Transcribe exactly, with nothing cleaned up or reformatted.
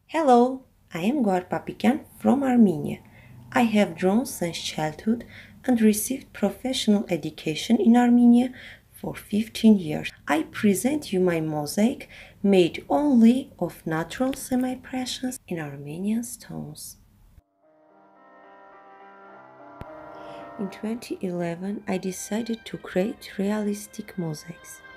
Hello, I am Gohar Papikyan from Armenia. I have drawn since childhood and received professional education in Armenia for fifteen years. I present you my mosaic made only of natural semi-precious in Armenian stones. In twenty eleven, I decided to create realistic mosaics.